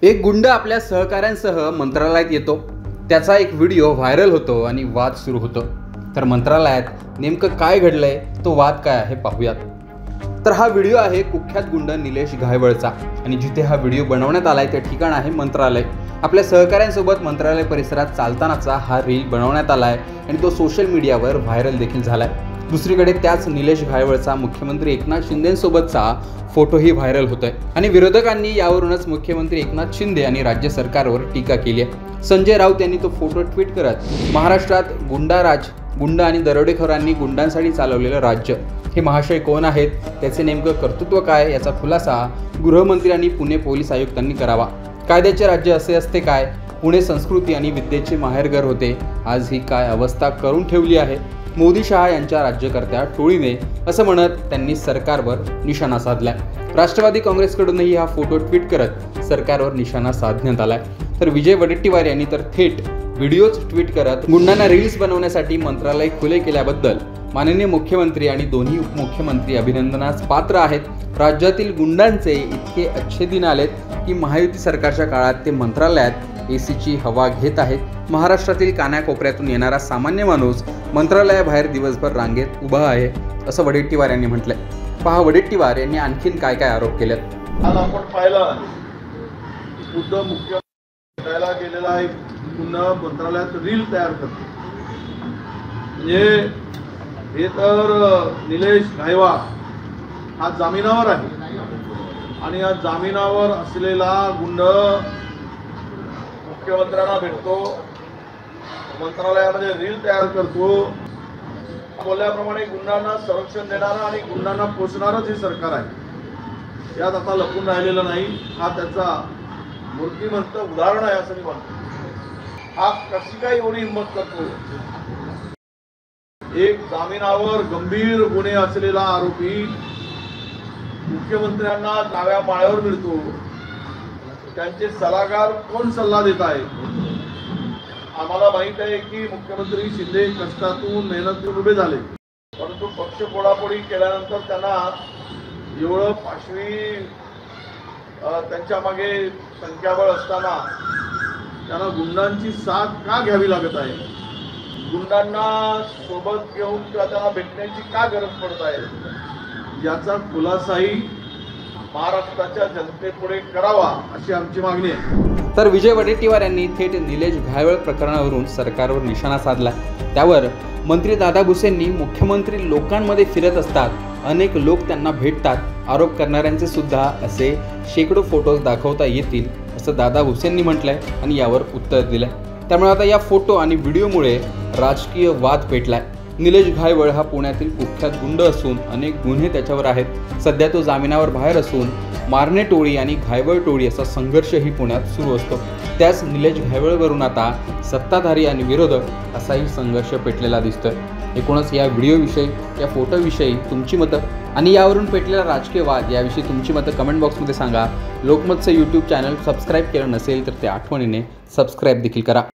एक गुंड आपल्या सहकाऱ्यांसह मंत्रालयात येतो। त्याचा एक व्हिडिओ व्हायरल होतो आणि वाद सुरू होतो। तर मंत्रालयात नेमकं काय घडलंय, तो वाद काय आहे पाहूयात। तर हा व्हिडिओ आहे कुख्यात गुंड निलेश घायवळचा आणि जिथे हा व्हिडिओ बनवण्यात आलाय ते ठिकाण आहे मंत्रालय। आपल्या सहकाऱ्यांसोबत मंत्रालय परिसरात चालतानाचा हा रील बनवण्यात आलाय आणि तो सोशल मीडियावर व्हायरल देखील झालाय। दुसरीकडे त्याच निलेश घायवळचा मुख्यमंत्री एकनाथ शिंदेसोबतचा फोटोही व्हायरल होतोय आणि विरोधकांनी यावरूनच मुख्यमंत्री एकनाथ शिंदे आणि राज्य सरकारवर टीका केली आहे। संजय राऊत यांनी तो फोटो ट्विट करत महाराष्ट्रात गुंड आणि दरोडेखोरांनी गुंडांसाठी चालवलेलं राज्य, हे महाशय कोण आहेत, त्याचे नेमकं कर्तृत्व काय, याचा खुलासा गृहमंत्री आणि पुणे पोलीस आयुक्तांनी करावा। कायद्याचे राज्य असे असते काय? पुणे संस्कृती आणि विद्येचे माहेरघर होते, आज ही काय अवस्था करून ठेवली आहे मोदी शहा यांच्या राज्यकर्त्या टोळीने, असं म्हणत त्यांनी सरकारवर निशाणा साधलाय। राष्ट्रवादी काँग्रेसकडूनही हा फोटो ट्विट करत सरकारवर निशाणा साधण्यात आलाय। तर विजय वडेट्टीवार यांनी तर थेट व्हिडिओज ट्विट करत गुंडांना रील्स बनवण्यासाठी मंत्रालय खुले केल्याबद्दल माननीय मुख्यमंत्री आणि दोन्ही उपमुख्यमंत्री अभिनंदनास पात्र आहेत। राज्यातील गुंडांचे इतके अच्छे दिन आलेत की महायुती सरकारच्या काळात ते मंत्रालयात एसीची हवा घेत आहेत। महाराष्ट्रातील कानाकोपऱ्यातून येणारा सामान्य माणूस मंत्रालयाबाहेर दिवसभर रांगेत उभा आहे, असं वडेट्टीवार यांनी म्हटलंय। पहा वडेट्टीवार यांनी आणखीन काय काय आरोप केलेत। आज आपण पाहिलं उद्धव मुख्यमंत्री करायला गेलेला आहे, पुन्हा मंत्रालयात रील तयार करतो। म्हणजे हे तर निलेश घायवळ हा जामिनावर आहे आणि या जामिनावर असलेला गुंड मुख्यमंत्र्यांना भेटतो, मंत्रालयामध्ये रील तयार करतो। बोलल्याप्रमाणे गुंडांना संरक्षण देणारं आणि गुंडांना पोचणारच हे सरकार आहे, यात आता लपून राहिलेलं नाही। हा त्याचा मूर्तिमंत उदाहरण आहे असं मी म्हणतो। हा कशी काय एवढी हिंमत करतो? एक जामिनावर गंभीर गुन्हे असलेला आरोपी मुख्यमंत्र्यांना डाव्या माळ्यावर मिळतो, त्यांचे सल्लागार कोण सल्ला देत आहे? आम्हाला माहित आहे की मुख्यमंत्री शिंदे कष्टातून मेहनतीतून उभे झाले, परंतु पक्ष फोडाफोडी केल्यानंतर त्यांना एवढं पाशवी त्यांच्या मागे संख्याबळ असताना त्यांना गुंडांची साथ का घ्यावी लागत आहे? गुंडांना सोबत घेऊन किंवा त्यांना भेटण्याची का गरज पडत आहे? याचा खुलासाही महाराष्ट्राच्या जनतेपुढे करावा अशी आमची मागणी आहे। तर विजय वडेट्टीवार यांनी थेट निलेश घायवळ प्रकरणावरून सरकारवर निशाणा साधला। त्यावर मंत्री दादा भुसेंनी मुख्यमंत्री लोकांमध्ये फिरत असतात, अनेक लोक त्यांना भेटतात, आरोप करणाऱ्यांचे सुद्धा असे शेकडो फोटोज दाखवता येतील, असं दादा भुसेंनी म्हटलंय आणि यावर उत्तर दिलंय। त्यामुळे आता या फोटो आणि व्हिडिओमुळे राजकीय वाद पेटलाय। निलेश घायवळ हा पुण्यातील कुख्यात गुंड असून अनेक गुन्हे त्याच्यावर आहेत। सध्या तो जामिनावर बाहेर असून मारणे टोळी आणि घायवळ टोळी असा संघर्षही पुण्यात सुरू असतो। त्याच निलेश घायवळवरून आता सत्ताधारी आणि विरोधक असाही संघर्ष पेटलेला दिसतोय। एकूणच या व्हिडिओविषयी, या फोटोविषयी तुमची मतं आणि यावरून पेटलेला राजकीय वाद याविषयी तुमची मतं कमेंट बॉक्समध्ये सांगा। लोकमतचं यूट्यूब चॅनल सबस्क्राईब केलं नसेल तर ते आठवणीने सबस्क्राईब देखील करा।